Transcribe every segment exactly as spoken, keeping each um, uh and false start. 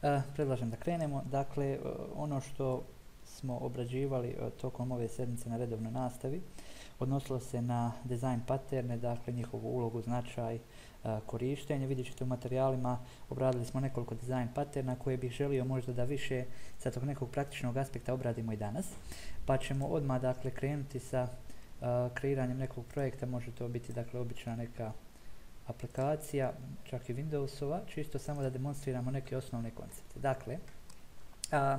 Uh, predlažem da krenemo. Dakle, uh, ono što smo obrađivali uh, tokom ove sedmice na redovnoj nastavi odnosilo se na dizajn paterne, dakle njihovu ulogu, značaj, uh, korištenje. Vidjet ćete u materijalima, obradili smo nekoliko dizajn paterna koje bih želio možda da više sa tog nekog praktičnog aspekta obradimo i danas. Pa ćemo odmah dakle krenuti sa uh, kreiranjem nekog projekta. Može to biti dakle obična neka aplikacija, čak i Windowsova, čisto samo da demonstriramo neke osnovne koncepte. Dakle, a,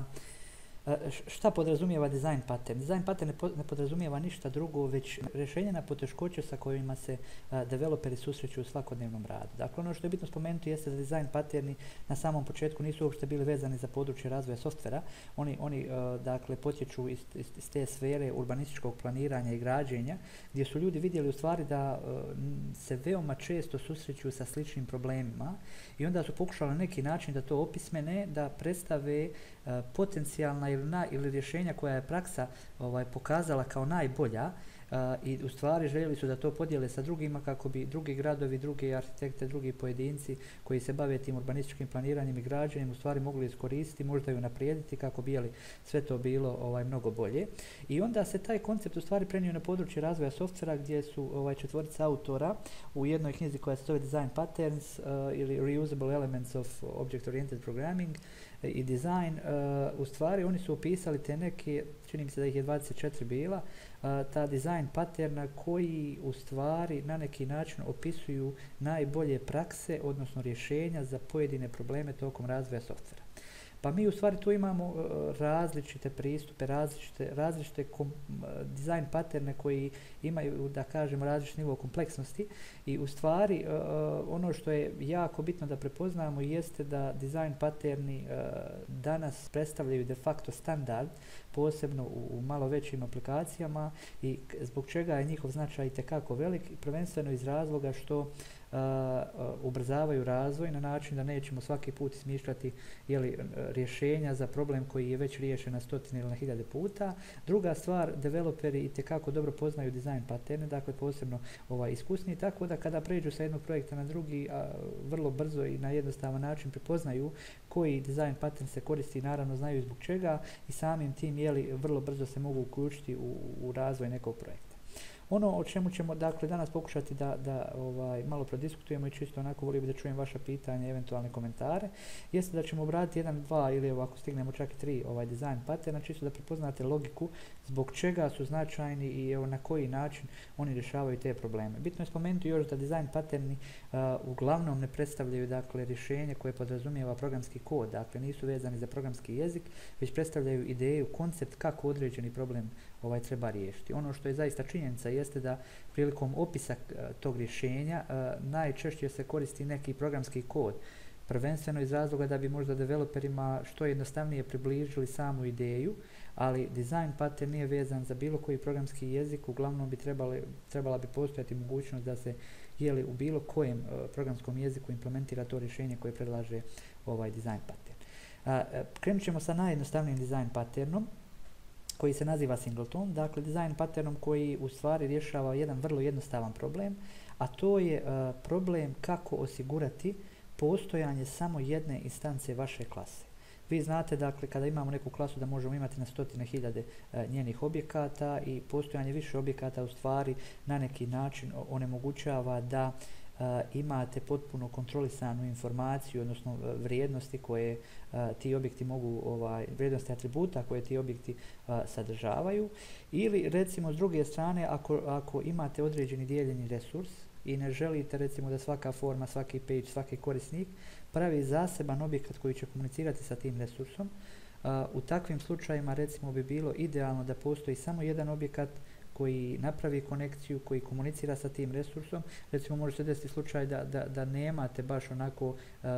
a, šta podrazumijeva design pattern? Design pattern ne, po, ne podrazumijeva ništa drugo, već rješenje na poteškoće sa kojima se a, developeri susreću u svakodnevnom radu. Dakle, ono što je bitno spomenuti jeste da design patterni na samom početku nisu uopšte bili vezani za područje razvoja softvera. Oni, oni a, dakle, potječu iz, iz, iz te sfere urbanističkog planiranja i građenja, gdje su ljudi vidjeli u stvari da a, se veoma često susreću sa sličnim problemima i onda su pokušali na neki način da to opismene, da predstave a, potencijalna ili, na, ili rješenja koja je praksa ovaj, pokazala kao najbolja. Uh, i u stvari željeli su da to podijele sa drugima kako bi drugi gradovi, drugi arhitekte, drugi pojedinci koji se bave tim urbanističkim planiranjem i građenjem u stvari mogli iskoristiti, možda i unaprijediti kako bi jeli, sve to bilo ovaj, mnogo bolje. I onda se taj koncept u stvari prenio na područje razvoja softvera gdje su ovaj, četvorica autora u jednoj knjizi koja se zove Design Patterns uh, ili Reusable Elements of Object Oriented Programming i design, uh, u stvari oni su opisali te neke, čini mi se da ih je dvadeset četiri bila, uh, ta design paterna koji u stvari na neki način opisuju najbolje prakse, odnosno rješenja za pojedine probleme tokom razvoja softvera. Pa mi u stvari tu imamo uh, različite pristupe, različite, različite kom, uh, design paterne koji imaju, da kažemo, različit nivo kompleksnosti i u stvari uh, ono što je jako bitno da prepoznamo jeste da design paterni uh, danas predstavljaju de facto standard, posebno u, u malo većim aplikacijama i zbog čega je njihov značaj itekako velik, prvenstveno iz razloga što Uh, uh, ubrzavaju razvoj na način da nećemo svaki put smišljati jeli, rješenja za problem koji je već riješen na stotine ili na hiljade puta. Druga stvar, developeri itekako dobro poznaju dizajn paterne, dakle posebno ovaj, iskusni, tako da kada pređu sa jednog projekta na drugi, a, vrlo brzo i na jednostavan način prepoznaju koji dizajn pattern se koristi, naravno znaju zbog čega i samim tim jeli, vrlo brzo se mogu uključiti u, u razvoj nekog projekta. Ono o čemu ćemo dakle danas pokušati da, da ovaj, malo prodiskutujemo i čisto onako volio bih da čujem vaša pitanja, eventualne komentare, jeste da ćemo obraditi jedan, dva ili evo, ako stignemo čak i tri ovaj, design patterna, čisto da prepoznate logiku zbog čega su značajni i evo, na koji način oni rješavaju te probleme. Bitno je spomenuti još da design patterni uh, uglavnom ne predstavljaju dakle rješenje koje podrazumijeva programski kod, dakle nisu vezani za programski jezik, već predstavljaju ideju, koncept kako određeni problem ovaj treba riješiti. Ono što je zaista činjenica jeste da prilikom opisa uh, tog rješenja uh, najčešće se koristi neki programski kod, prvenstveno iz razloga da bi možda developerima što jednostavnije približili samu ideju, ali design pattern nije vezan za bilo koji programski jezik, uglavnom bi trebali, trebala bi postojati mogućnost da se jeli, u bilo kojem uh, programskom jeziku implementira to rješenje koje predlaže ovaj design pattern. Uh, uh, krenut ćemo sa najjednostavnijim design patternom koji se naziva singleton, dakle design patternom koji u stvari rješava jedan vrlo jednostavan problem, a to je uh, problem kako osigurati postojanje samo jedne instance vaše klase. Vi znate dakle kada imamo neku klasu da možemo imati na stotine hiljade e, njenih objekata i postojanje više objekata u stvari na neki način onemogućava da e, imate potpuno kontrolisanu informaciju, odnosno vrijednosti koje e, ti objekti mogu, ovaj, vrijednosti atributa koje ti objekti e, sadržavaju. Ili recimo s druge strane ako, ako imate određeni dijeljeni resurs i ne želite recimo da svaka forma, svaki page, svaki korisnik pravi zaseban objekat koji će komunicirati sa tim resursom. Uh, u takvim slučajima recimo bi bilo idealno da postoji samo jedan objekat koji napravi konekciju, koji komunicira sa tim resursom. Recimo može se desiti slučaj da, da, da nemate baš onako uh,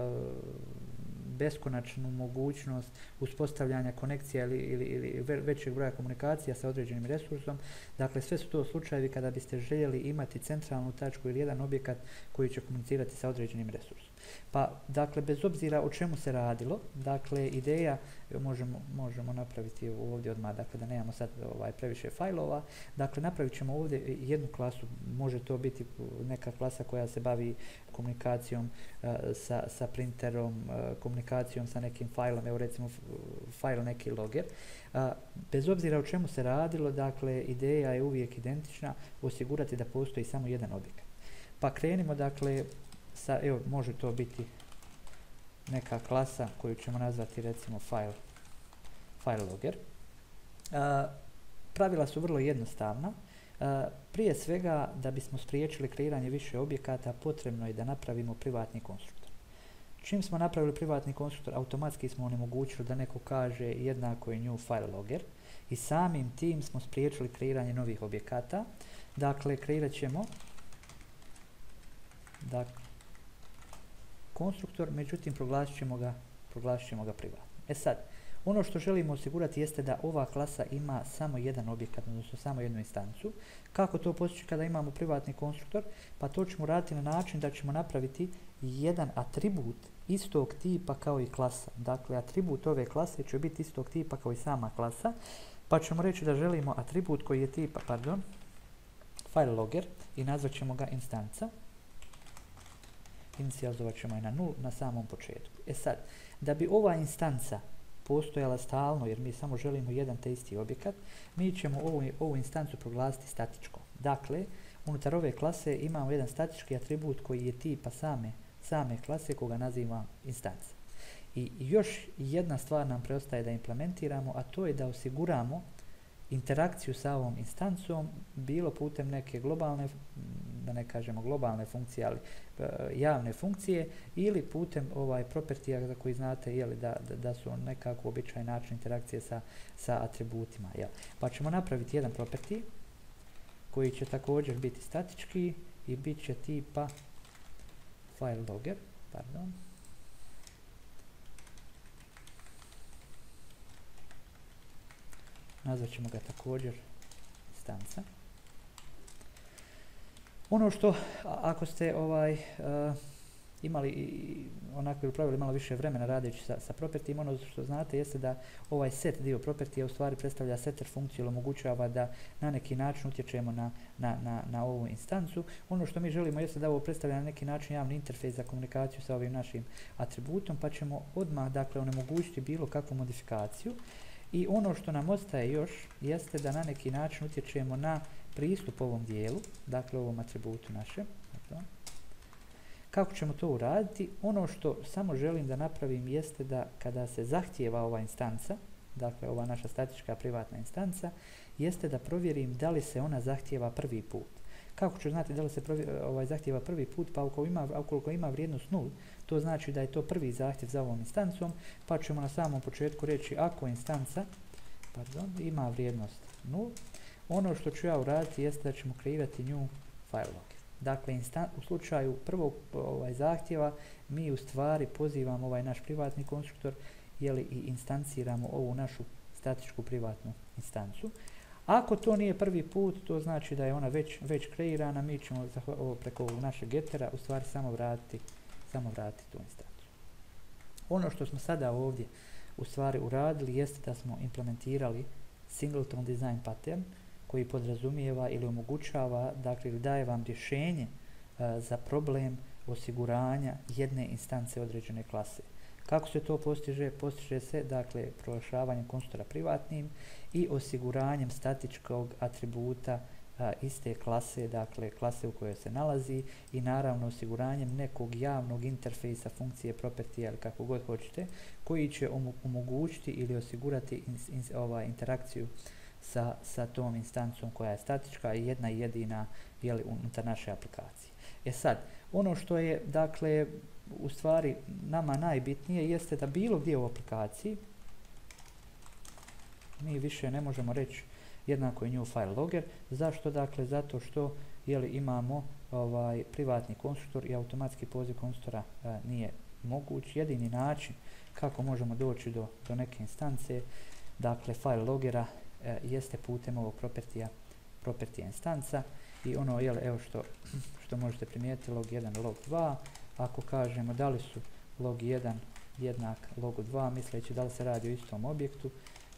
beskonačnu mogućnost uspostavljanja konekcija ili, ili, ili većeg broja komunikacija sa određenim resursom. Dakle, sve su to slučajevi kada biste željeli imati centralnu tačku ili jedan objekat koji će komunicirati sa određenim resursom. Pa, dakle, bez obzira o čemu se radilo, dakle, ideja, možemo, možemo napraviti ovdje odmah, dakle, da nemamo sad ovaj, previše fajlova, dakle, napravit ćemo ovdje jednu klasu, može to biti neka klasa koja se bavi komunikacijom uh, sa, sa printerom, uh, komunikacijom sa nekim fajlom, evo recimo fajl neki logger. Uh, bez obzira o čemu se radilo, dakle, ideja je uvijek identična, osigurati da postoji samo jedan objekat. Pa krenimo, dakle, sa, evo, može to biti neka klasa koju ćemo nazvati recimo file, file logger. Uh, pravila su vrlo jednostavna. Uh, prije svega, da bismo spriječili kreiranje više objekata, potrebno je da napravimo privatni konstruktor. Čim smo napravili privatni konstruktor, automatski smo onemogućili da neko kaže jednako je new file logger i samim tim smo spriječili kreiranje novih objekata. Dakle, kreirat ćemo dakle, konstruktor, međutim proglasit ćemo ga, proglasit ćemo ga privatno. E sad, ono što želimo osigurati jeste da ova klasa ima samo jedan objekat, odnosno samo jednu instancu. Kako to postići kada imamo privatni konstruktor? Pa to ćemo raditi na način da ćemo napraviti jedan atribut istog tipa kao i klasa. Dakle, atribut ove klase će biti istog tipa kao i sama klasa, pa ćemo reći da želimo atribut koji je tipa, pardon, file logger i nazvat ćemo ga instanca. Inicijalizovat ćemo je na nul na samom početku. E sad, da bi ova instanca postojala stalno, jer mi samo želimo jedan te isti objekat, mi ćemo ovu, ovu instancu proglasiti statičkom. Dakle, unutar ove klase imamo jedan statički atribut koji je tipa same, same klase koga naziva instanca. I još jedna stvar nam preostaje da implementiramo, a to je da osiguramo interakciju sa ovom instancom, bilo putem neke globalne, da ne kažemo globalne funkcije, ali e, javne funkcije, ili putem ovaj propertija za koji znate jeli, da, da, da su nekako običajan način interakcije sa, sa atributima. Jel. Pa ćemo napraviti jedan property koji će također biti statički i bit će tipa file logger, pardon. Nazvat ćemo ga također instanca. Ono što, ako ste ovaj, uh, imali i onako ili pravili malo više vremena radeći sa, sa propertijem, ono što znate jeste da ovaj set dio propertija u stvari predstavlja setter funkciju ili omogućava da na neki način utječemo na, na, na, na ovu instancu. Ono što mi želimo jeste da ovo predstavlja na neki način javni interfejs za komunikaciju sa ovim našim atributom, pa ćemo odmah dakle onemogućiti bilo kakvu modifikaciju. I ono što nam ostaje još jeste da na neki način utječemo na pristup ovom dijelu, dakle ovom atributu našem. Kako ćemo to uraditi? Ono što samo želim da napravim jeste da kada se zahtijeva ova instanca, dakle ova naša statička privatna instanca, jeste da provjerim da li se ona zahtijeva prvi put. Kako ću znati da li se provi, ovaj, zahtijeva prvi put? Pa ukoliko ima, ukoliko ima vrijednost nula, to znači da je to prvi zahtjev za ovom instancom, pa ćemo na samom početku reći ako instanca pardon, ima vrijednost nula, ono što ću ja uraditi jeste da ćemo kreirati new file logger. Dakle, u slučaju prvog ovaj, zahtjeva mi u stvari pozivamo ovaj naš privatni konstruktor jeli, i instanciramo ovu našu statičku privatnu instancu. Ako to nije prvi put, to znači da je ona već, već kreirana, mi ćemo preko ovog našeg getera u stvari samo vratiti, samo vratiti tu instancu. Ono što smo sada ovdje u stvari uradili jeste da smo implementirali singleton design pattern koji podrazumijeva ili omogućava, dakle ili daje vam rješenje uh, za problem osiguranja jedne instance određene klase. Kako se to postiže? Postiže se dakle proglašavanjem konstruktora privatnim i osiguranjem statičkog atributa a, iste klase, dakle klase u kojoj se nalazi i naravno osiguranjem nekog javnog interfejsa funkcije property ili kako god hoćete, koji će omogućiti ili osigurati ins, ins, ovaj, interakciju sa, sa tom instancom koja je statička i jedna jedina jeli, unutar naše aplikacije. E sad, ono što je dakle u stvari nama najbitnije jeste da bilo gdje u aplikaciji mi više ne možemo reći jednako je new file logger. Zašto? Dakle, zato što jeli, imamo ovaj, privatni konstruktor i automatski poziv konstruktora a, nije moguć. Jedini način kako možemo doći do, do neke instance, dakle file loggera, a, jeste putem ovog propertija, propertija instanca i ono, jeli, evo što, što možete primijetiti, log jedan, log dva, ako kažemo da li su log jedan jednak logu dva, misleći da li se radi o istom objektu.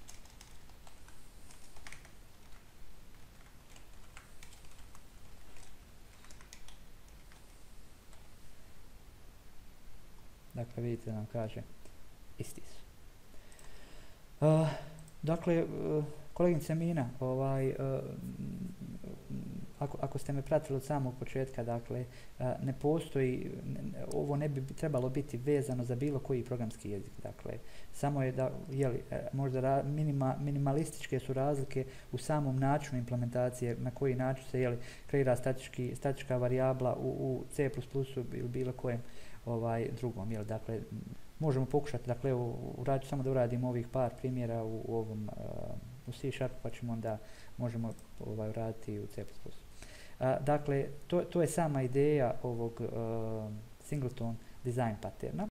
Dakle, vidite da nam kaže isti su. Uh, dakle, uh, kolegice Mina, ovaj, uh, ako, ako ste me pratili od samog početka, dakle, uh, ne postoji, ne, ovo ne bi trebalo biti vezano za bilo koji programski jezik. Dakle, samo je da, jeli, možda ra, minima, minimalističke su razlike u samom načinu implementacije, na koji način se jeli, kreira statički, statička varijabla u, u C plus plus ili bilo kojem ovaj, drugom. Jel, dakle, možemo pokušati, dakle, uraditi samo da uradimo ovih par primjera u, u ovom uh, u C Sharp, pa ćemo onda možemo ovaj, uraditi u C plus plus. Uh, dakle, to, to je sama ideja ovog uh, singleton design patterna.